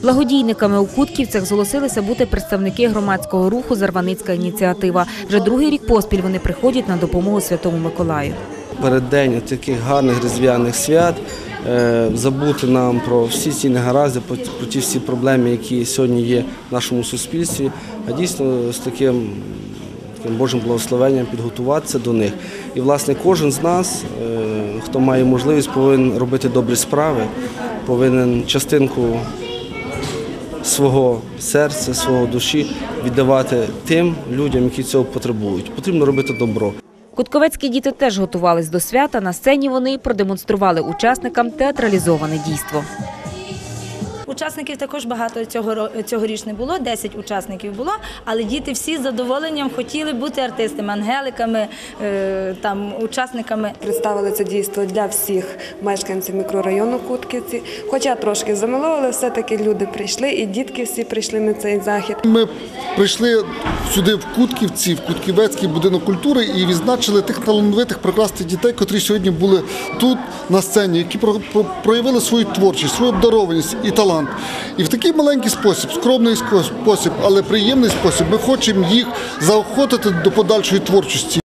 Благодійниками у Кутківцях зголосилися бути представники громадського руху «Зарваницька ініціатива». Вже другий рік поспіль вони приходять на допомогу Святому Миколаю. Переддень таких гарних різдвяних свят забути нам про всі ці негаразди, про ті всі проблеми, які сьогодні є в нашому суспільстві, а дійсно з таким Божим благословенням підготуватися до них. І, власне, кожен з нас, хто має можливість, повинен робити добрі справи, повинен частинку свого серця, свого душі віддавати тим людям, які цього потребують. Потрібно робити добро. Кутковецькі діти теж готувались до свята. На сцені вони продемонстрували учасникам театралізоване дійство. Учасників також багато цьогоріч не було, 10 учасників було, але діти всі з задоволенням хотіли бути артистами, ангеликами, учасниками. Представили це дійство для всіх мешканців мікрорайону Кутківці. Хоча трошки замилували, все-таки люди прийшли і дітки всі прийшли на цей захід. Ми прийшли сюди в Кутківці, в Кутківецький будинок культури і відзначили тих талановитих, прекрасних дітей, котрі сьогодні були тут на сцені, які проявили свою творчість, свою обдарованість і талант. І в такий маленький спосіб, скромний спосіб, але приємний спосіб, ми хочемо їх заохотити до подальшої творчості.